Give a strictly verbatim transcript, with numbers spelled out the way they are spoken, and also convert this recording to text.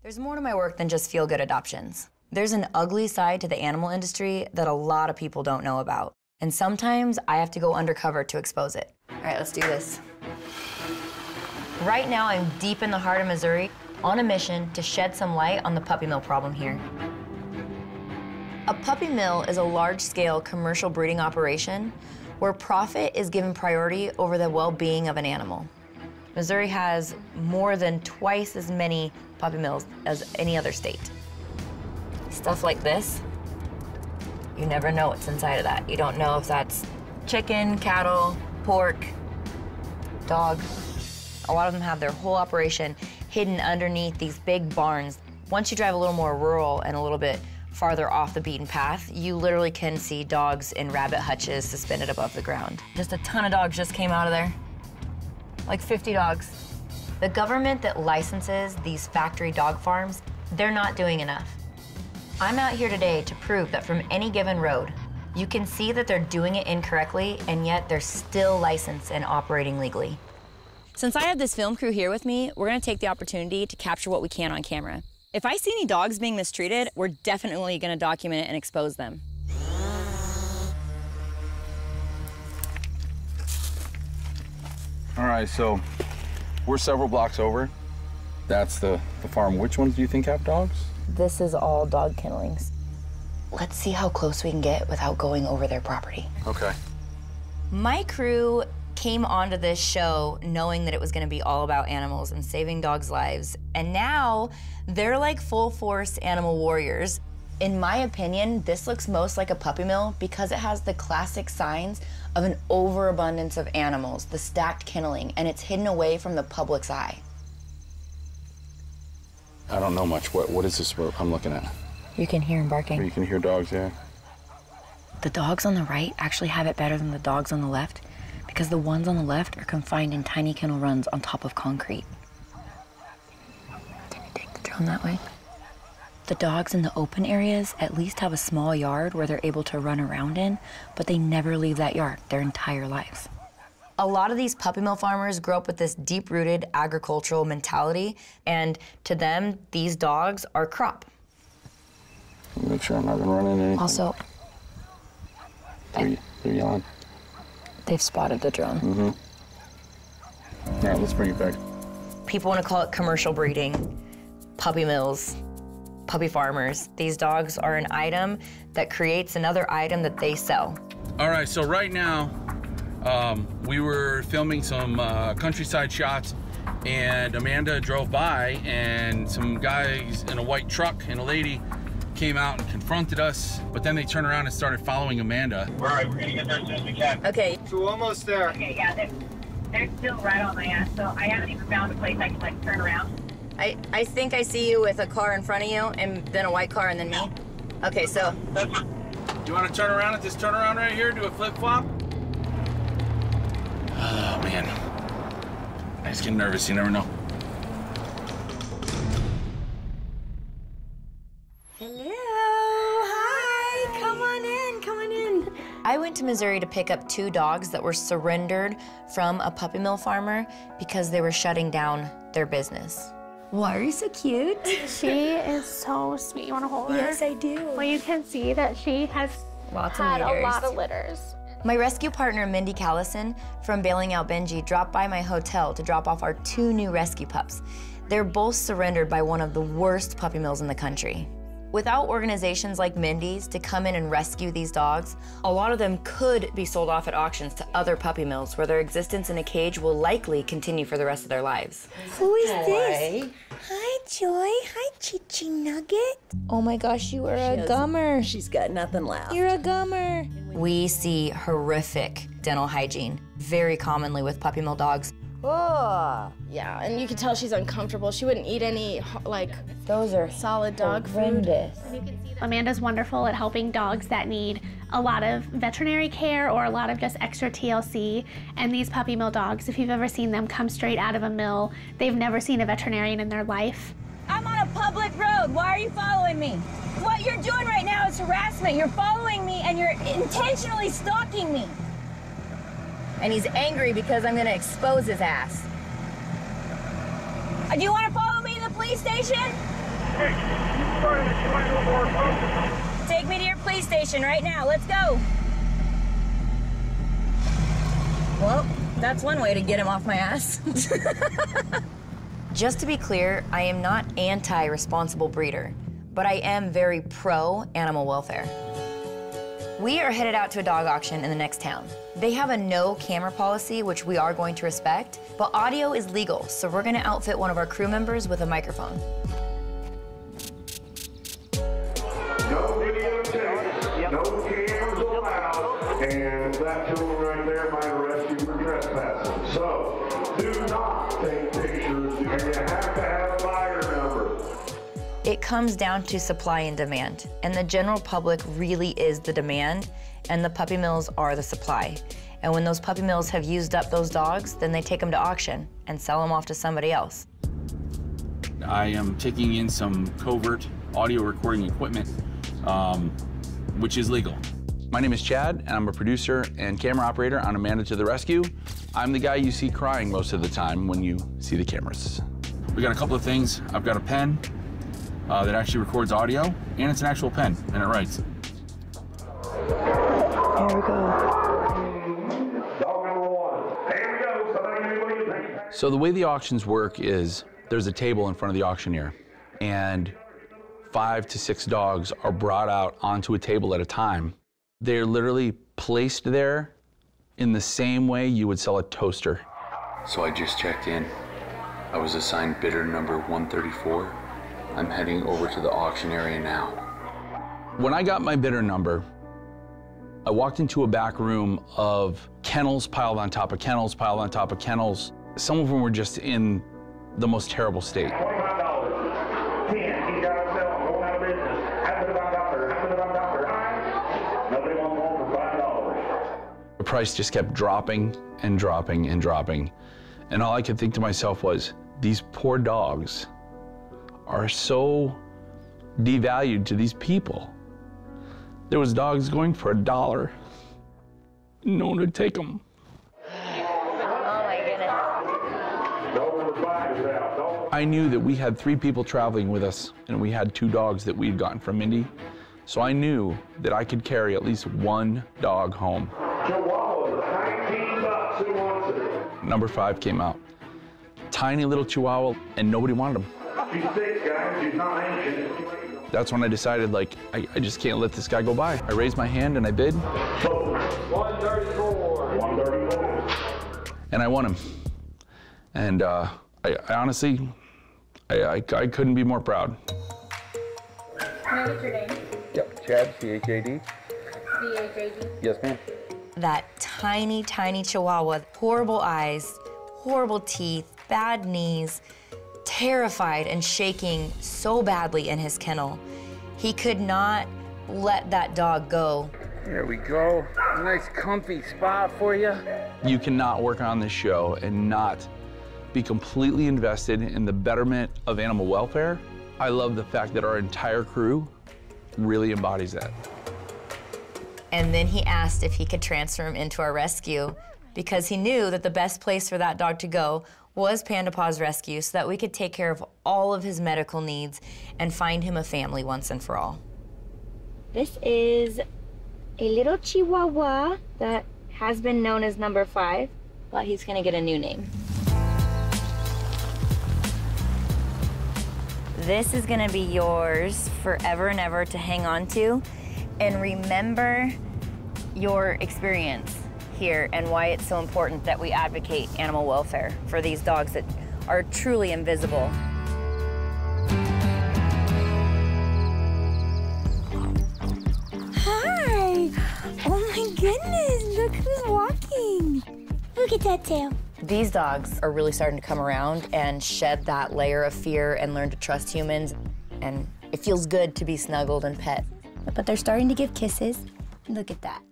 There's more to my work than just feel-good adoptions. There's an ugly side to the animal industry that a lot of people don't know about. And sometimes I have to go undercover to expose it. All right, let's do this. Right now, I'm deep in the heart of Missouri on a mission to shed some light on the puppy mill problem here. A puppy mill is a large-scale commercial breeding operation where profit is given priority over the well-being of an animal. Missouri has more than twice as many puppy mills as any other state. Stuff like this, you never know what's inside of that. You don't know if that's chicken, cattle, pork, dog. A lot of them have their whole operation hidden underneath these big barns. Once you drive a little more rural and a little bit farther off the beaten path, you literally can see dogs in rabbit hutches suspended above the ground. Just a ton of dogs just came out of there. Like fifty dogs. The government that licenses these factory dog farms, they're not doing enough. I'm out here today to prove that from any given road, you can see that they're doing it incorrectly, and yet they're still licensed and operating legally. Since I have this film crew here with me, we're gonna take the opportunity to capture what we can on camera. If I see any dogs being mistreated, we're definitely gonna document it and expose them. All right, so we're several blocks over. That's the, the farm. Which ones do you think have dogs? This is all dog kennelings. Let's see how close we can get without going over their property. Okay. My crew came onto this show knowing that it was gonna be all about animals and saving dogs' lives. And now they're like full force animal warriors. In my opinion, this looks most like a puppy mill because it has the classic signs of an overabundance of animals, the stacked kenneling, and it's hidden away from the public's eye. I don't know much. What What is this I'm looking at? You can hear them barking. You can hear dogs, yeah. The dogs on the right actually have it better than the dogs on the left because the ones on the left are confined in tiny kennel runs on top of concrete. Can you take the drone that way? The dogs in the open areas at least have a small yard where they're able to run around in, but they never leave that yard their entire lives. A lot of these puppy mill farmers grow up with this deep-rooted agricultural mentality, and to them, these dogs are crop. Make sure I'm not gonna run into anything. Also, they're, they're yelling. They've spotted the drone. Mm-hmm. All right, let's bring it back. People want to call it commercial breeding, puppy mills, puppy farmers. These dogs are an item that creates another item that they sell. All right, so right now, um, we were filming some uh, countryside shots, and Amanda drove by, and some guys in a white truck and a lady came out and confronted us, but then they turned around and started following Amanda. All right, we're gonna get there as soon as we can. Okay. So we're almost there. Okay, yeah, they're, they're still right on my ass, so I haven't even found a place I can, like, turn around. I, I think I see you with a car in front of you, and then a white car, and then me. Okay, so. You want to turn around at this turnaround right here, do a flip-flop? Oh, man. I just get nervous, you never know. Hello, hi, come on in, come on in. I went to Missouri to pick up two dogs that were surrendered from a puppy mill farmer because they were shutting down their business. Why are you so cute? She is so sweet. You want to hold her? Yes, I do. Well, you can see that she has Lots had of a litters. lot of litters. My rescue partner, Mindy Callison, from Bailing Out Benji, dropped by my hotel to drop off our two new rescue pups. They're both surrendered by one of the worst puppy mills in the country. Without organizations like Mindy's to come in and rescue these dogs, a lot of them could be sold off at auctions to other puppy mills where their existence in a cage will likely continue for the rest of their lives. Who is Joy. This? Hi, Joy. Hi, Chichi Nugget. Oh my gosh, you are a gummer. She's got nothing left. You're a gummer. We see horrific dental hygiene, very commonly with puppy mill dogs. Oh, yeah, and you can tell she's uncomfortable. She wouldn't eat any, like, those are solid dog horrendous. food. Amanda's wonderful at helping dogs that need a lot of veterinary care or a lot of just extra T L C. And these puppy mill dogs, if you've ever seen them come straight out of a mill, they've never seen a veterinarian in their life. I'm on a public road. Why are you following me? What you're doing right now is harassment. You're following me and you're intentionally stalking me. And he's angry because I'm gonna expose his ass. Do you want to follow me to the police station? Take me to your police station right now. Let's go. Well, that's one way to get him off my ass. Just to be clear, I am not anti-responsible breeder, but I am very pro-animal welfare. We are headed out to a dog auction in the next town. They have a no camera policy, which we are going to respect, but audio is legal, so we're gonna outfit one of our crew members with a microphone. No videotapes, no cameras allowed, and that gentleman right there might arrest you for trespassing. So, do not take pictures, and you have to have a buyer number. It comes down to supply and demand, and the general public really is the demand, and the puppy mills are the supply. And when those puppy mills have used up those dogs, then they take them to auction and sell them off to somebody else. I am taking in some covert audio recording equipment, um, which is legal. My name is Chad, and I'm a producer and camera operator on Amanda to the Rescue. I'm the guy you see crying most of the time when you see the cameras. We got a couple of things. I've got a pen uh, that actually records audio, and it's an actual pen, and it writes. Here we go. So the way the auctions work is there's a table in front of the auctioneer, and five to six dogs are brought out onto a table at a time. They're literally placed there in the same way you would sell a toaster. So I just checked in. I was assigned bidder number one thirty-four. I'm heading over to the auction area now. When I got my bidder number, I walked into a back room of kennels piled on top of kennels, piled on top of kennels. Some of them were just in the most terrible state. twenty-five dollars. ten, he's got to sell, going out of business. How much about doctor? How much about doctor? Nobody wants one for five dollars. The price just kept dropping and dropping and dropping. And all I could think to myself was, these poor dogs are so devalued to these people. There was dogs going for a dollar. No one would take them. I knew that we had three people traveling with us, and we had two dogs that we'd gotten from Indy. So I knew that I could carry at least one dog home. Chihuahua, nineteen bucks, who wants it? Number five came out. Tiny little Chihuahua, and nobody wanted him. She's sick, guys, she's not ancient. That's when I decided, like, I, I just can't let this guy go by. I raised my hand and I bid. one thirty-four. one thirty-four. And I won him. And uh, I, I honestly, I, I, I couldn't be more proud. Can I get your name? Yep, Chad, C H A D. C H A D? Yes, ma'am. That tiny, tiny Chihuahua, horrible eyes, horrible teeth, bad knees, terrified and shaking so badly in his kennel. He could not let that dog go. There we go. Nice comfy spot for you. You cannot work on this show and not be completely invested in the betterment of animal welfare. I love the fact that our entire crew really embodies that. And then he asked if he could transfer him into our rescue because he knew that the best place for that dog to go was Panda Paws Rescue so that we could take care of all of his medical needs and find him a family once and for all. This is a little Chihuahua that has been known as number five, but he's gonna get a new name. This is gonna be yours forever and ever to hang on to and remember your experience here and why it's so important that we advocate animal welfare for these dogs that are truly invisible. Hi! Oh my goodness, look who's walking. Look at that tail. These dogs are really starting to come around and shed that layer of fear and learn to trust humans. And it feels good to be snuggled and pet. But they're starting to give kisses. Look at that.